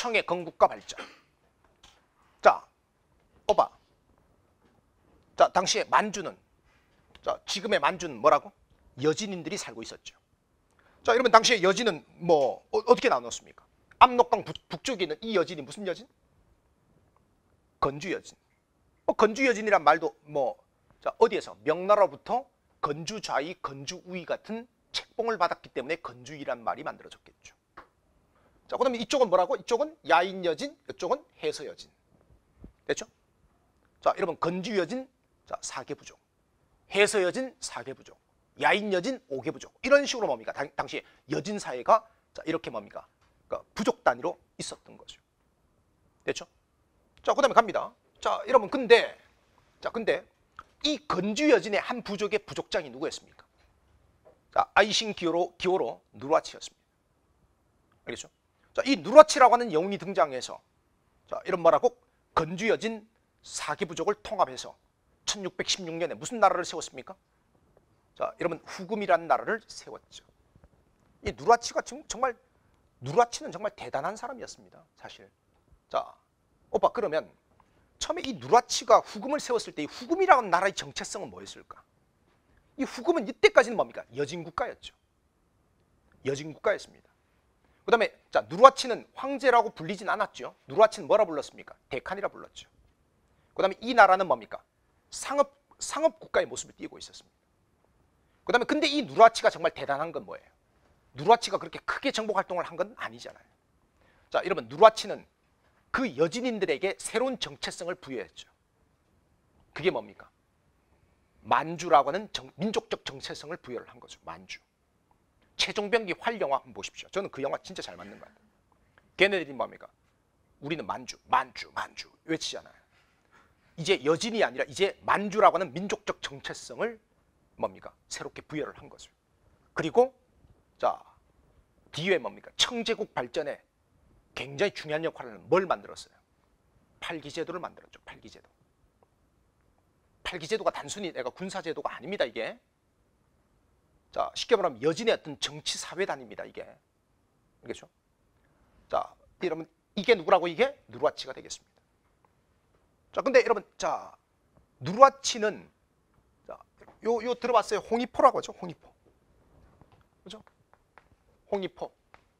청의 건국과 발전. 자, 오바. 자, 당시에 만주는, 자, 지금의 만주는 뭐라고? 여진인들이 살고 있었죠. 자, 여러분 당시에 여진은 뭐 어떻게 나눴습니까? 압록강 북쪽에 있는 이 여진이 무슨 여진? 건주 여진. 건주 여진이란 말도 자, 어디에서? 명나라로부터 건주 좌위, 건주 우위 같은 책봉을 받았기 때문에 건주이란 말이 만들어졌겠죠. 자, 그다음에 이쪽은 뭐라고? 이쪽은 야인 여진, 이쪽은 해서 여진. 됐죠? 자, 여러분 건주 여진, 자, 4개 부족. 해서 여진 4개 부족. 야인 여진 5개 부족. 이런 식으로 뭡니까? 당시에 여진 사회가 자, 이렇게 뭡니까? 그러니까 부족 단위로 있었던 거죠. 됐죠? 자, 그다음에 갑니다. 자, 여러분 근데 이 건주 여진의 한 부족의 부족장이 누구였습니까? 자, 아이신 기호로 누르하치였습니다. 알겠죠? 자, 이 누르하치라고 하는 영웅이 등장해서 자, 이런 말하고 건주 여진 4개 부족을 통합해서 1616년에 무슨 나라를 세웠습니까? 자, 여러분 후금이라는 나라를 세웠죠. 이 누르하치가 정말 누르하치는 정말 대단한 사람이었습니다. 사실. 자, 오빠 그러면 처음에 이 누르하치가 후금을 세웠을 때 이 후금이라는 나라의 정체성은 뭐였을까? 이 후금은 이때까지는 뭡니까? 여진국가였죠. 여진국가였습니다. 그 다음에 자, 누르하치는 황제라고 불리진 않았죠. 누르하치는 뭐라 불렀습니까? 대칸이라 불렀죠. 그 다음에 이 나라는 뭡니까? 상업국가의 모습을 띠고 있었습니다. 그 다음에 근데 이 누르하치가 정말 대단한 건 뭐예요? 누르하치가 그렇게 크게 정복 활동을 한 건 아니잖아요. 자, 여러분 누르하치는 그 여진인들에게 새로운 정체성을 부여했죠. 그게 뭡니까? 만주라고 하는 민족적 정체성을 부여를 한 거죠. 만주. 최종병기 활 영화 한번 보십시오. 저는 그 영화 진짜 잘 맞는 것 같아요. 걔네들이 뭡니까? 우리는 만주 외치잖아요. 이제 여진이 아니라 이제 만주라고 하는 민족적 정체성을 뭡니까? 새롭게 부여를 한 거죠. 그리고 자, 뒤에 뭡니까? 청제국 발전에 굉장히 중요한 역할을 뭘 만들었어요? 팔기제도를 만들었죠. 팔기제도. 팔기제도가 단순히 내가 군사제도가 아닙니다. 이게. 자, 쉽게 말하면 여진의 어떤 정치 사회단입니다. 이게. 알겠죠? 자, 여러분 이게 누구라고? 이게 누르하치가 되겠습니다. 자, 근데 여러분 자, 누르하치는 자, 요 들어봤어요? 홍위포라고 하죠. 홍위포. 그죠? 홍위포.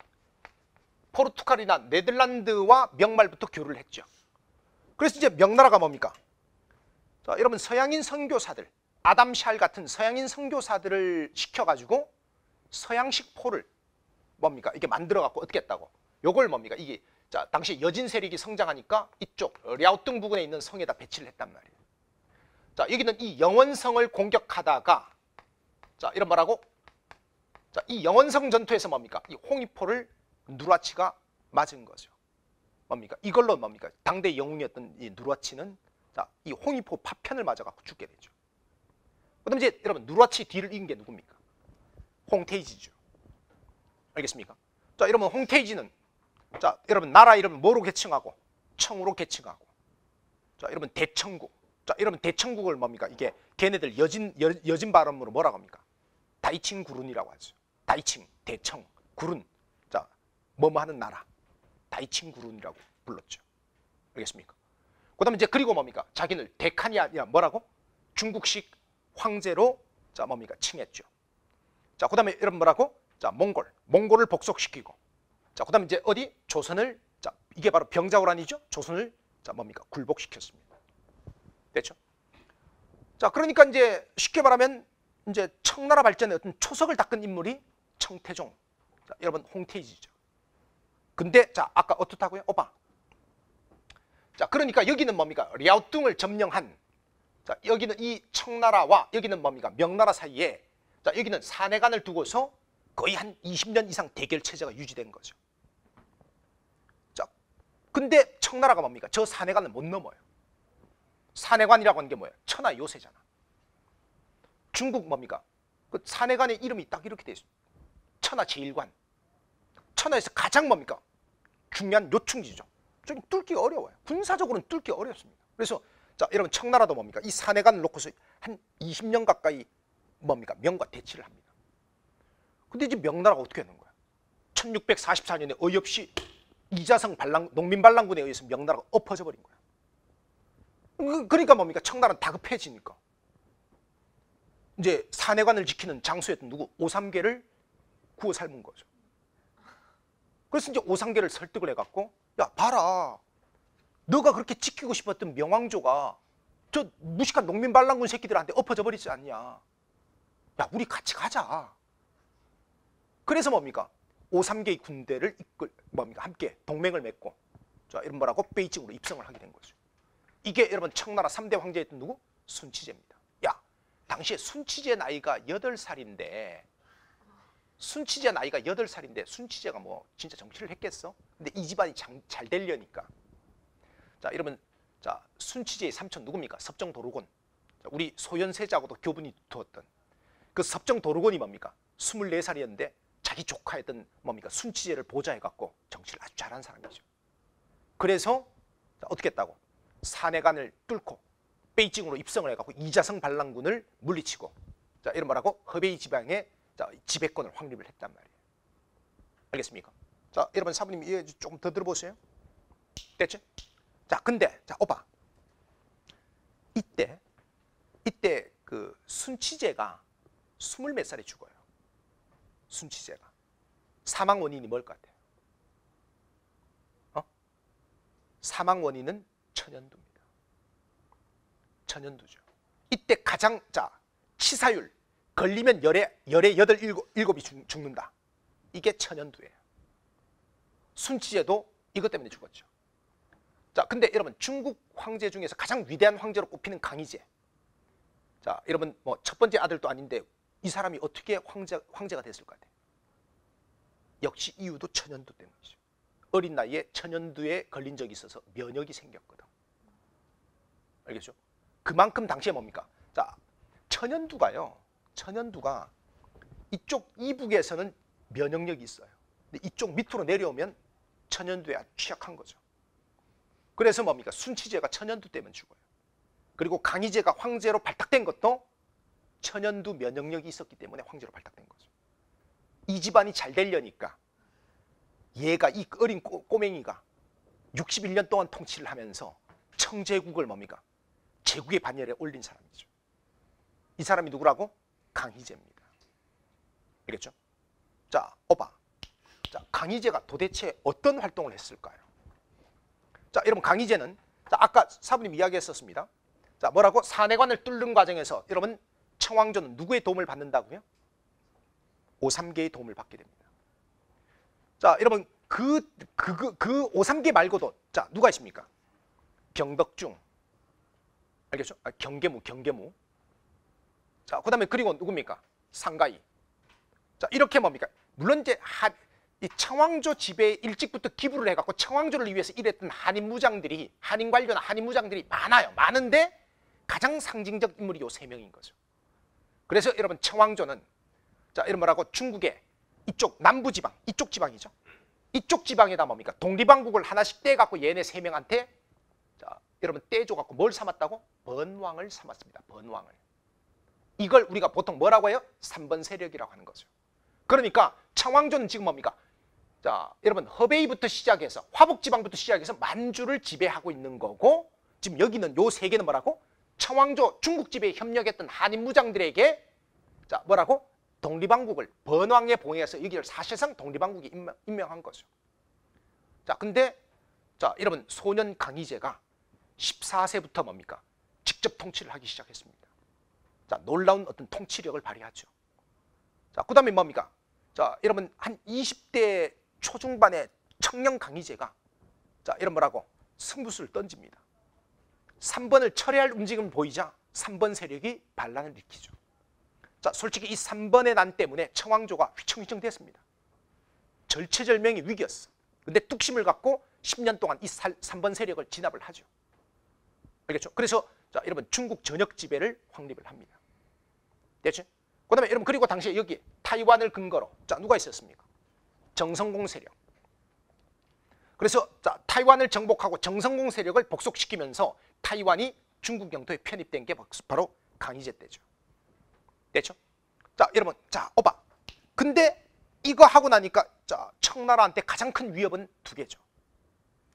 포르투갈이나 네덜란드와 명말부터 교류를 했죠. 그래서 이제 명나라가 뭡니까? 자, 여러분 서양인 선교사들, 아담 샬 같은 서양인 선교사들을 시켜가지고 서양식 포를 뭡니까? 이게 만들어갖고 어떻게 했다고? 요걸 뭡니까? 이게 자, 당시 여진 세력이 성장하니까 이쪽 랴오뚱 부근에 있는 성에다 배치를 했단 말이에요. 자, 여기는 이 영원성을 공격하다가 자, 이런 말하고 자, 이 영원성 전투에서 뭡니까? 이 홍위포를 누르하치가 맞은 거죠. 뭡니까? 이걸로 뭡니까? 당대 영웅이었던 이 누르하치는 자, 이 홍위포 파편을 맞아갖고 죽게 되죠. 그다음 이제 여러분 누르하치 뒤를 이긴 게 누굽니까? 홍테이지죠. 알겠습니까? 자, 여러분 홍테이지는 자, 여러분 나라 이름을 뭐로 계칭하고? 청으로 계칭하고. 자, 여러분 대청국. 자, 여러분 대청국을 뭡니까? 이게 걔네들 여진 발음으로 뭐라고 합니까? 다이칭구룬이라고 하죠. 다이칭, 대청, 구룬. 자, 뭐뭐 하는 나라. 다이칭구룬이라고 불렀죠. 알겠습니까? 그다음에 이제 그리고 뭡니까? 자기를 대칸이 아니라 뭐라고? 중국식 황제로 자, 뭡니까? 칭했죠. 자, 그다음에 여러분 뭐라고? 자, 몽골을 복속시키고. 자, 그다음에 이제 어디? 조선을 자, 이게 바로 병자호란이죠. 조선을 자, 뭡니까? 굴복시켰습니다. 됐죠? 자, 그러니까 이제 쉽게 말하면 이제 청나라 발전의 어떤 초석을 닦은 인물이 청태종. 자, 여러분 홍태이지죠. 근데 자, 아까 어떻다고요? 오빠. 자, 그러니까 여기는 뭡니까? 랴오뚱을 점령한 자, 여기는 이 청나라와 여기는 뭡니까? 명나라 사이에 자, 여기는 사내간을 두고서 거의 한 20년 이상 대결 체제가 유지된 거죠. 자, 근데 청나라가 뭡니까? 저 사내간을 못 넘어요. 사내관이라고 하는 게 뭐예요? 천하 요새잖아. 중국 뭡니까? 그 사내관의 이름이 딱 이렇게 돼 있어요. 천하 제일관. 천하에서 가장 뭡니까? 중요한 요충지죠. 저기 뚫기 어려워요. 군사적으로는 뚫기 어렵습니다. 그래서 자, 여러분 청나라도 뭡니까? 이 사내관을 놓고서 한 20년 가까이 뭡니까? 명과 대치를 합니다. 근데 이제 명나라가 어떻게 하는 거야? 1644년에 어이없이 이자성 농민 반란군에 의해서 명나라가 엎어져 버린 거야. 그러니까 뭡니까? 청나라는 다급해지니까 이제 사내관을 지키는 장수였던 누구? 오삼계를 구워 삶은 거죠. 그래서 이제 오삼계를 설득을 해갖고, 야 봐라, 너가 그렇게 지키고 싶었던 명왕조가 저 무식한 농민 반란군 새끼들한테 엎어져 버리지 않냐. 야 우리 같이 가자. 그래서 뭡니까? 오삼계의 군대를 함께 동맹을 맺고, 자 이런 뭐라고 베이징으로 입성을 하게 된 거죠. 이게 여러분 청나라 3대 황제였던 누구? 순치제입니다. 야 당시에 순치제 나이가 8살인데 순치제가 뭐 진짜 정치를 했겠어? 근데 이 집안이 잘 되려니까, 자 여러분, 자 순치제의 삼촌 누굽니까? 섭정도로곤. 우리 소현세자하고도 교분이 두었던 그 섭정도로곤이 뭡니까? 24살이었는데 자기 조카였던 뭡니까? 순치제를 보좌해갖고 정치를 아주 잘한 사람이죠. 그래서 어떻게 했다고? 사내간을 뚫고 베이징으로 입성을 해갖고 이자성 반란군을 물리치고, 자 이런 뭐라고? 허베이 지방에 지배권을 확립을 했단 말이에요. 알겠습니까? 자 여러분, 사부님 이해 조금 더 들어보세요. 됐죠? 자 근데 자 오빠, 이때 그 순치제가 20몇 살에 죽어요. 순치제가. 사망 원인이 뭘 것 같아요? 사망 원인은 천연두입니다. 천연두죠. 이때 가장 치사율, 걸리면 열에 8, 7이 죽는다. 이게 천연두예요. 순치제도 이것 때문에 죽었죠. 자, 근데 여러분 중국 황제 중에서 가장 위대한 황제로 꼽히는 강희제. 자, 여러분 뭐 첫 번째 아들도 아닌데 이 사람이 어떻게 황제가 됐을 것 같아요? 역시 이유도 천연두 때문이죠. 어린 나이에 천연두에 걸린 적이 있어서 면역이 생겼거든. 알겠죠? 그만큼 당시에 뭡니까? 자, 천연두가 이쪽 이북에서는 면역력이 있어요. 근데 이쪽 밑으로 내려오면 천연두에 아주 취약한 거죠. 그래서 뭡니까? 순치제가 천연두 때문에 죽어요. 그리고 강희제가 황제로 발탁된 것도 천연두 면역력이 있었기 때문에 황제로 발탁된 거죠. 이 집안이 잘 되려니까 얘가, 이 어린 꼬맹이가 61년 동안 통치를 하면서 청제국을 뭡니까? 제국의 반열에 올린 사람이죠. 이 사람이 누구라고? 강희제입니다. 알겠죠? 자, 오빠. 자, 강희제가 도대체 어떤 활동을 했을까요? 자, 여러분 강희제는, 자, 아까 사부님 이야기했었습니다. 자, 뭐라고? 사내관을 뚫는 과정에서 여러분 청왕조는 누구의 도움을 받는다고요? 오삼계의 도움을 받게 됩니다. 자, 여러분 그 오삼계 말고도 자 누가 있습니까? 병덕중, 알겠죠? 경계무. 자, 그다음에 그리고 누굽니까? 상가이. 자, 이렇게 뭡니까? 물론 이제 이 청왕조 지배에 일찍부터 기부를 해갖고 청왕조를 위해서 일했던 한인 관료나 한인 무장들이 많아요. 많은데 가장 상징적 인물이 요 3명인 거죠. 그래서 여러분 청왕조는, 자, 이런 뭐라고? 중국의 이쪽 남부지방, 이쪽 지방이죠. 이쪽 지방에다 뭡니까? 독립왕국을 하나씩 떼갖고 얘네 3명한테, 자, 여러분 떼줘갖고 뭘 삼았다고? 번왕을 삼았습니다. 번왕을. 이걸 우리가 보통 뭐라고 해요? 3번 세력이라고 하는 거죠. 그러니까 청왕조는 지금 뭡니까? 자, 여러분 허베이부터 시작해서 화북지방부터 시작해서 만주를 지배하고 있는 거고, 지금 여기는 요 3개는 뭐라고? 청왕조 중국 지배에 협력했던 한인 무장들에게, 자, 뭐라고? 독립왕국을 번왕에 봉해서 여기를 사실상 독립왕국이 임명한 거죠. 자, 근데 자, 여러분 소년 강희제가 14세부터 뭡니까? 직접 통치를 하기 시작했습니다. 자, 놀라운 어떤 통치력을 발휘하죠. 자, 그다음에 뭡니까? 자, 여러분 한 20대 초중반의 청년 강희제가, 자, 이런 뭐라고? 승부수를 던집니다. 3번을 철회할 움직임을 보이자 3번 세력이 반란을 일으키죠. 자, 솔직히 이 3번의 난 때문에 청왕조가 휘청휘청 됐습니다. 절체절명의 위기였어. 근데 뚝심을 갖고 10년 동안 이 3번 세력을 진압을 하죠. 알겠죠? 그래서 자, 여러분 중국 전역 지배를 확립을 합니다. 됐죠? 그다음에 여러분 그리고 당시에 여기 타이완을 근거로, 자, 누가 있었습니까? 정성공 세력. 그래서 자, 타이완을 정복하고 정성공 세력을 복속시키면서 타이완이 중국 영토에 편입된 게 바로 강희제 때죠. 됐죠? 자, 여러분, 자, 오빠. 근데 이거 하고 나니까 자, 청나라한테 가장 큰 위협은 2개죠.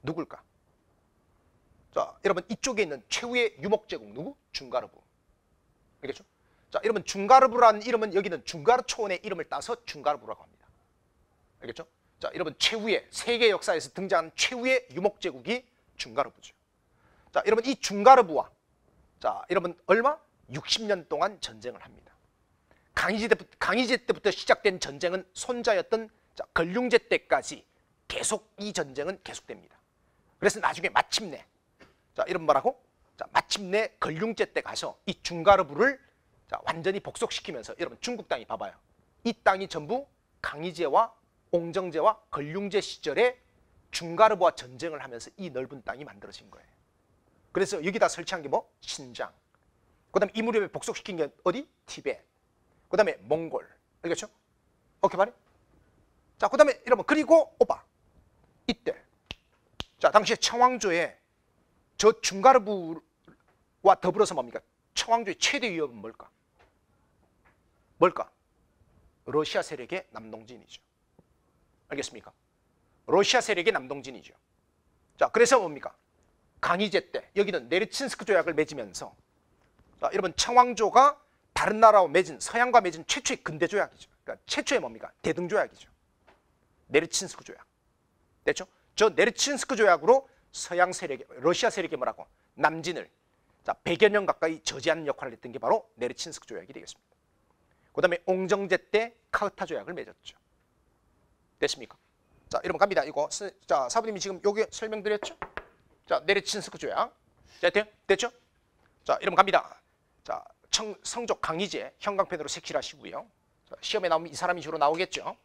누굴까? 자, 여러분 이쪽에 있는 최후의 유목제국 누구? 중가르부. 알겠죠? 자, 여러분 중가르부라는 이름은 여기는 중가르 초원의 이름을 따서 중가르부라고 합니다. 알겠죠? 자, 여러분 최후의 세계 역사에서 등장한 최후의 유목제국이 중가르부죠. 자, 여러분 이 중가르부와 자, 여러분 얼마? 60년 동안 전쟁을 합니다. 강희제 때부터 시작된 전쟁은 손자였던 자, 걸륭제 때까지 계속 이 전쟁은 계속됩니다. 그래서 나중에 마침내 자, 이런 뭐라고? 자, 마침내 걸륭제 때 가서 이 중가르부를 자, 완전히 복속시키면서 여러분 중국 땅이 봐봐요. 이 땅이 전부 강희제와 옹정제와 걸륭제 시절에 중가르부와 전쟁을 하면서 이 넓은 땅이 만들어진 거예요. 그래서 여기다 설치한 게 뭐? 신장. 그 다음에 이 무렵에 복속시킨 게 어디? 티베트. 그 다음에 몽골. 알겠죠? 오케이 말해? 자, 그 다음에 여러분 그리고 오빠 이때 자, 당시에 청왕조에 저 중가르부와 더불어서 뭡니까? 청왕조의 최대 위협은 뭘까? 뭘까? 러시아 세력의 남동진이죠. 알겠습니까? 러시아 세력의 남동진이죠. 자, 그래서 뭡니까? 강희제 때 여기는 네르친스크 조약을 맺으면서 자, 여러분 청왕조가 다른 나라와 맺은 서양과 맺은 최초의 근대 조약이죠. 그러니까 최초의 뭡니까? 대등 조약이죠. 네르친스크 조약. 됐죠? 저 네르친스크 조약으로 서양 세력의 러시아 세력의 뭐라고? 남진을 자, 100여 년 가까이 저지하는 역할을 했던 게 바로 네르친스크 조약이 되겠습니다. 그 다음에 옹정제 때 카흐타 조약을 맺었죠. 됐습니까? 자, 여러분 갑니다. 이거 자, 사부님이 지금 여기 설명드렸죠? 자, 네르친스크 조약. 자, 됐죠? 자, 여러분 갑니다. 자, 성족 강희제 형광펜으로 색칠하시고요. 자, 시험에 나오면 이 사람이 주로 나오겠죠.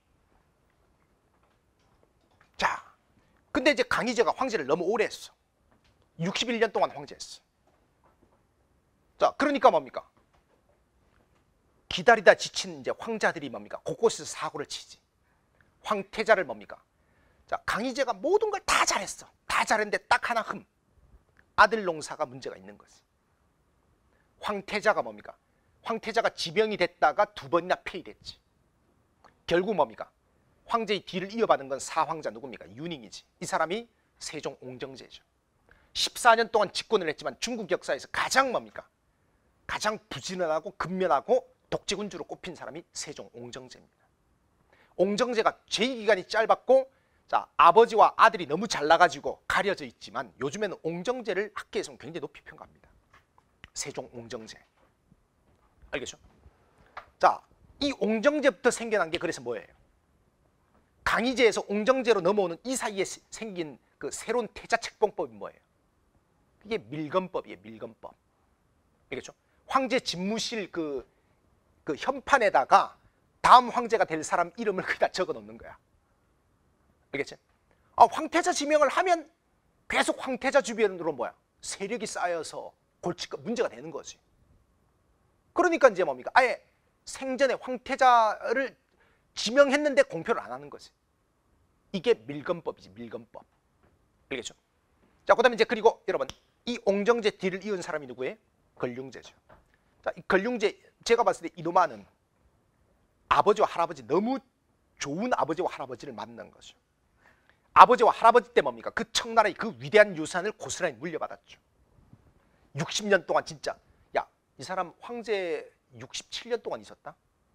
자, 근데 이제 강희제가 황제를 너무 오래 했어. 61년 동안 황제했어. 자, 그러니까 뭡니까? 기다리다 지친 이제 황자들이 뭡니까? 곳곳에서 사고를 치지. 황태자를 뭡니까? 자, 강희제가 모든 걸 다 잘했어. 다 잘했는데 딱 하나 아들 농사가 문제가 있는 거지. 황태자가 뭡니까? 황태자가 지병이 됐다가 2번이나 폐위됐지. 결국 뭡니까? 황제의 뒤를 이어받은 건 사황자 누굽니까? 윤잉이지. 이 사람이 세종 옹정제죠. 14년 동안 집권을 했지만 중국 역사에서 가장 뭡니까? 가장 부지런하고 근면하고 독재군주로 꼽힌 사람이 세종 옹정제입니다. 옹정제가 재위기간이 짧았고 자, 아버지와 아들이 너무 잘나가지고 가려져 있지만 요즘에는 옹정제를 학계에서는 굉장히 높이 평가합니다. 세종 옹정제. 알겠죠? 자, 이 옹정제부터 생겨난 게 그래서 뭐예요? 강희제에서 옹정제로 넘어오는 이 사이에 생긴 그 새로운 태자 책봉법이 뭐예요? 그게 밀건법이에요. 밀건법. 알겠죠? 황제 집무실 그 현판에다가 다음 황제가 될 사람 이름을 거기다 적어 놓는 거야. 알겠지? 아, 황태자 지명을 하면 계속 황태자 주변으로 뭐야? 세력이 쌓여서 문제가 되는 거지. 그러니까 이제 뭡니까? 아예 생전에 황태자를 지명했는데 공표를 안 하는 거지. 이게 밀건법이지, 밀건법. 알겠죠? 자, 그 다음에 이제 그리고 여러분, 이 옹정제 뒤를 이은 사람이 누구예요? 걸륭제죠. 자, 이 걸륭제, 제가 봤을 때 이놈아는 아버지와 할아버지, 너무 좋은 아버지와 할아버지를 만난 거죠. 아버지와 할아버지 때 뭡니까? 그 청나라의 그 위대한 유산을 고스란히 물려받았죠. 60년 동안 진짜, 야, 이 사람 황제 67년 동안 있었다?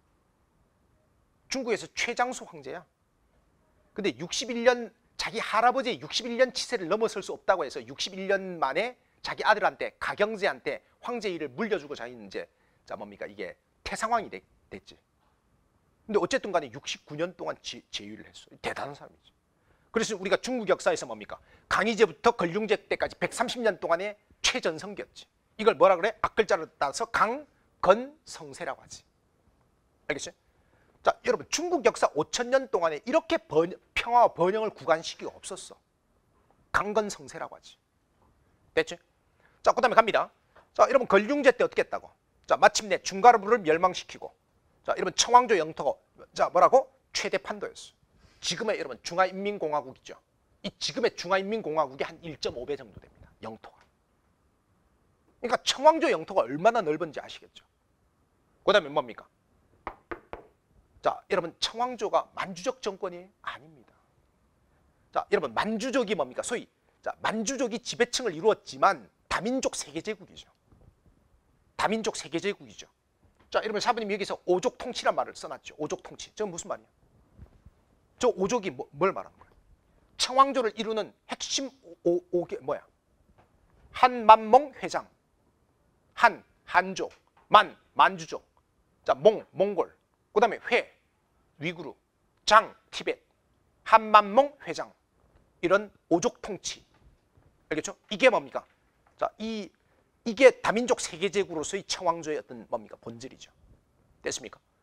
중국에서 최장수 황제야. 근데 61년, 자기 할아버지의 61년 치세를 넘어설 수 없다고 해서 61년 만에 자기 아들한테, 가경제한테 황제위를 물려주고 자기는 이제, 자, 뭡니까? 이게 태상왕이 됐지. 근데 어쨌든 간에 69년 동안 제위를 했어. 대단한 사람이지. 그래서 우리가 중국 역사에서 뭡니까? 강희제부터 걸륭제 때까지 130년 동안의 최전성기였지. 이걸 뭐라 그래? 앞글자로 따서 강건성세라고 하지. 알겠죠? 자, 여러분 중국 역사 5000년 동안에 이렇게 평화와 번영을 구가한 시기가 없었어. 강건성세라고 하지. 됐지? 자, 그 다음에 갑니다. 자, 여러분 걸륭제 때 어떻게 했다고? 자, 마침내 중가르부를 멸망시키고, 자, 여러분 청왕조 영토가 자 뭐라고? 최대 판도였어. 지금의 여러분 중화인민공화국 있죠. 이 지금의 중화인민공화국이 한 1.5배 정도 됩니다. 영토가. 그러니까 청왕조 영토가 얼마나 넓은지 아시겠죠? 그 다음에 뭡니까? 자, 여러분 청왕조가 만주적 정권이 아닙니다. 자, 여러분 만주족이 뭡니까? 소위 자, 만주족이 지배층을 이루었지만 다민족 세계제국이죠. 다민족 세계제국이죠. 자, 여러분 사부님 여기서 오족 통치란 말을 써놨죠. 오족 통치. 저건 무슨 말이야? 저 오족이 뭘 말하는 거야? 청왕조를 이루는 핵심 오개 뭐야? 한만몽 회장, 한족, 만주족, 자 몽골, 그다음에 위구르, 장 티벳, 한만몽 회장 이런 오족 통치, 알겠죠? 이게 뭡니까? 자 이게 다민족 세계제국으로서의 청왕조의 어떤 뭡니까? 본질이죠. 됐습니까?